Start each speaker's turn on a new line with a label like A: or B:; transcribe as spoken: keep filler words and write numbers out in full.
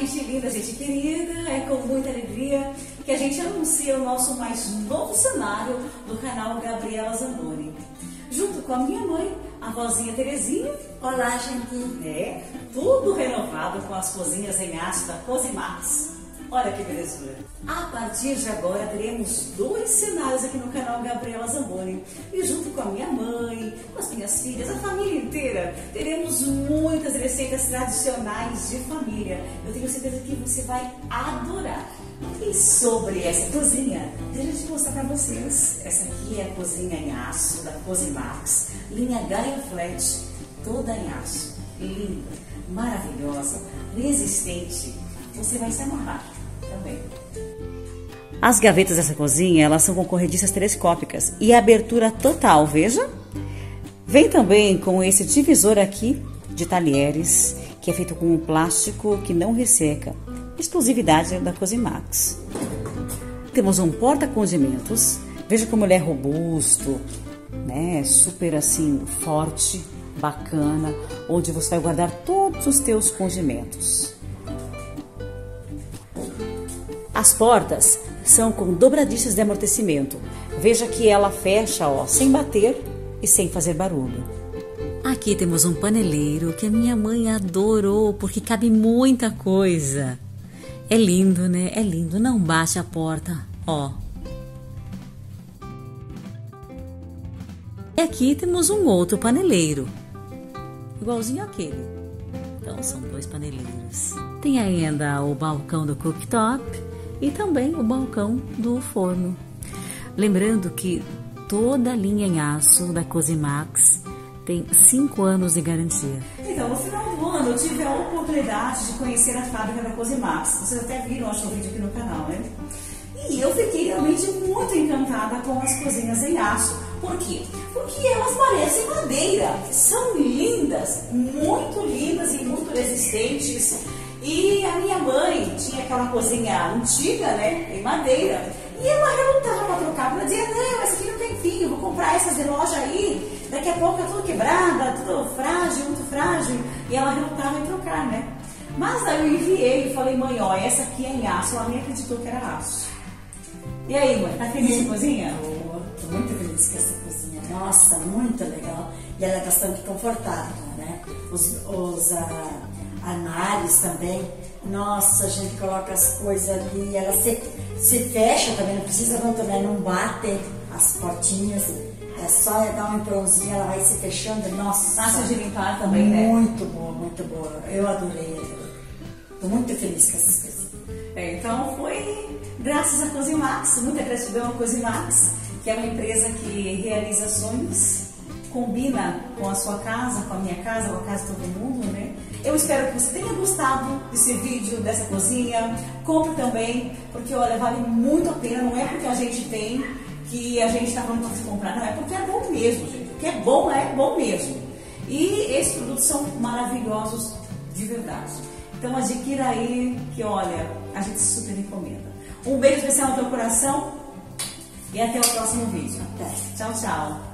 A: gente linda, gente querida, é com muita alegria que a gente anuncia o nosso mais novo cenário do canal Gabriela Zamboni. Junto com a minha mãe, a vozinha Terezinha.
B: Olá, gente.
A: É, tudo renovado com as cozinhas em aço da Cosimax. Olha que belezura. A partir de agora teremos dois cenários aqui no canal Gabriela Zamboni. E junto com a minha mãe, com as minhas filhas, a família inteira, teremos muitas receitas tradicionais de família. Eu tenho certeza que você vai adorar. E sobre essa cozinha, deixa eu te mostrar para vocês. Essa aqui é a cozinha em aço da Cosimax, linha Gaia Flat, toda em aço. Linda, maravilhosa, resistente. Você vai se amarrar também. As gavetas dessa cozinha, elas são com corrediças telescópicas e abertura total, veja. Vem também com esse divisor aqui de talheres, que é feito com um plástico que não resseca. Exclusividade da Cosimax. Temos um porta-condimentos. Veja como ele é robusto, né? Super assim, forte, bacana, onde você vai guardar todos os teus condimentos. As portas são com dobradiças de amortecimento. Veja que ela fecha, ó, sem bater e sem fazer barulho. Aqui temos um paneleiro que a minha mãe adorou, porque cabe muita coisa. É lindo, né? É lindo. Não bate a porta, ó. E aqui temos um outro paneleiro, igualzinho àquele. Então são dois paneleiros. Tem ainda o balcão do cooktop e também o balcão do forno. Lembrando que toda a linha em aço da Cosimax tem cinco anos de garantia. Então, no final do ano, eu tive a oportunidade de conhecer a fábrica da Cosimax. Vocês até viram, acho, o vídeo aqui no canal, né? E eu fiquei realmente muito encantada com as cozinhas em aço. Por quê? Porque elas parecem madeira. São lindas, muito lindas e muito resistentes. E a minha mãe tinha aquela cozinha antiga, né, em madeira. E ela relutava para trocar. Ela dizia, não, essa aqui não tem fim, eu vou comprar essas de loja aí. Daqui a pouco é tudo quebrada, tudo frágil, muito frágil. E ela relutava em trocar, né? Mas aí eu enviei e falei, mãe, ó, essa aqui é em aço. Ela nem acreditou que era aço. E aí, mãe, tá feliz com a cozinha?
B: Estou muito feliz com essa cozinha. Nossa, muito legal. E ela é bastante confortável, né? Os, os ah, armários também. Nossa, a gente coloca as coisas ali, ela se, se fecha também, não precisa não, também, não bate as portinhas. É só dar um empurrãozinho, ela vai se fechando. Nossa,
A: fácil de limpar também, né?
B: Muito boa, muito boa. Eu adorei. Estou muito feliz com essas coisas.
A: É, então foi graças à Cosimax, muita gratidão à Cosimax, que é uma empresa que realiza sonhos, combina com a sua casa, com a minha casa, com a casa de todo mundo, né? Eu espero que você tenha gostado desse vídeo, dessa cozinha. Compre também, porque olha, vale muito a pena. Não é porque a gente tem que a gente está falando para você comprar, não, é porque é bom mesmo, gente. O que é bom é bom mesmo. E esses produtos são maravilhosos de verdade. Então adquira aí, que olha, a gente super recomenda. Um beijo especial no teu coração e até o próximo vídeo.
B: Até.
A: Tchau, tchau.